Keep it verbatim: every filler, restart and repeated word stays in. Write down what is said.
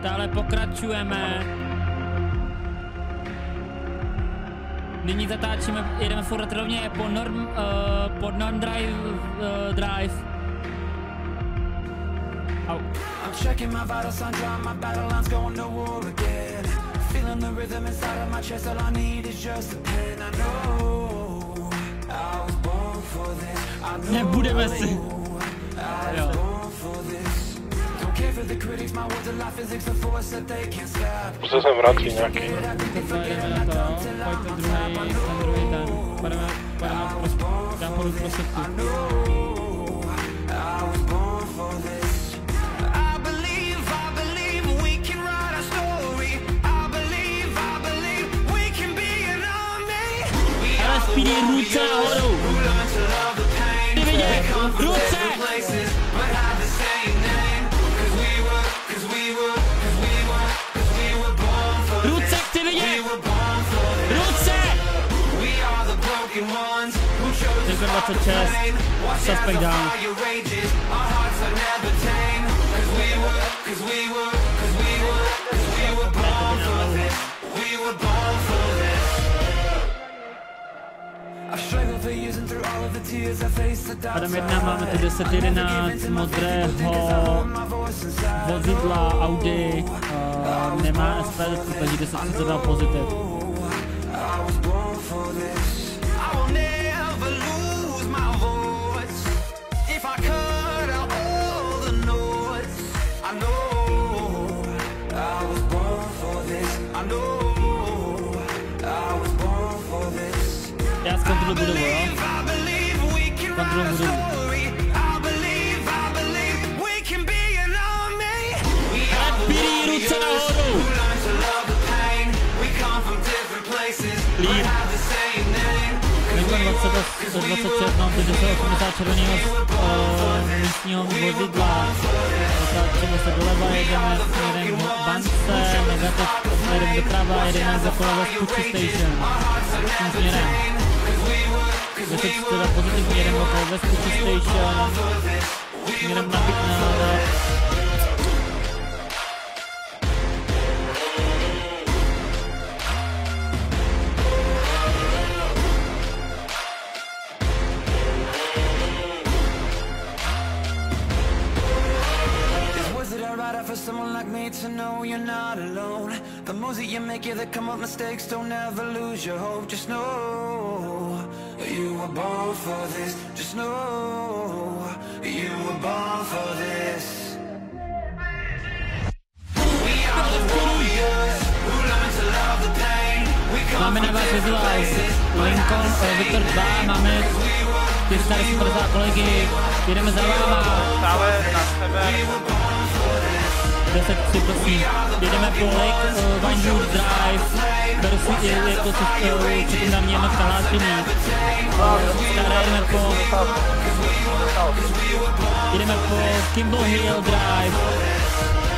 Stále pokračujeme. Nyní zatáčíme, jedeme furt rovně po norm, uh, pod norm drive, uh, drive. Au. I'm checking my vital signs, my battle lines going to war again. Feeling the rhythm inside of my chest, all I need is just a pen. I know I was born for this. I know Nebudeme si. I was born for this. Don't care for the critics, my words are like physics, a force that they can't stop. Už se vrátí nějaký. Jdeme na to, pojď ten druhý, ten druhý ten. Pojďme, pojďme prostě, dám půjdu prostředku. Ale spídí ruce nahoru. Ty vidět, ruce! Ruce chci vidět! Ruce! dvacet šest, suspect down. Adam jedna, máme tu deset jedenáct modrého vozidla Audi, uh, nemá S P, takže deset třicet dva pozitiv. Já zkontroluji budovu, jo? Kontroluji budovu. Bírí ruce nahoru! Líp. dvacet šest, mám teď deset osmdesát červeného místního vozidla. Otáčíme se doleva, jedeme směrem k bance, negativ směrem doprava, jedeme za kolem Pucci Station. Tím směrem. deset čtyři pozitivně jedeme okolo West Pucci Station. Směrem na Bitna. For someone like me to know you're not alone. The moves that you make, yeah, that come up mistakes. Don't ever lose your hope. Just know you were born for this. Just know you were born for this. We are the warriors who learn to love the pain. Máme na vás vyzval Lincoln, Victor dva, máme čtyři sta padesát kolegy, jedeme za váma. Stále na sebe. deset tři, prosím, jedeme po Lake uh, Vinewood Drive, beru si, je, je to uh, sekundární jednotka hlášení. Staré jedeme po, jedeme po Kimball Hill Drive.